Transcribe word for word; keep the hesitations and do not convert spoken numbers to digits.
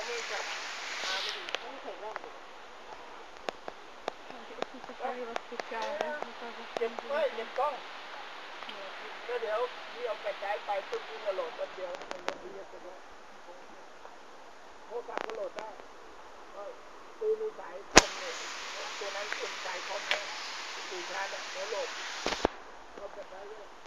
ไม่จับมาไม่ดีต้องใส่ร่างเลยเจ็บไม่เจ็บกล้องก็เดี๋ยวนี่เอากระจายไปปุ๊บนี่กระโหลดคนเดียวมันจะเรียกกันว่าโค้กักกระโหลดได้ตู้มีสายคอมเนี่ยตัวนั้นเป็นสายคอมเนี่ยตู้ชาร์จเนี่ยโหลดเขาจะได้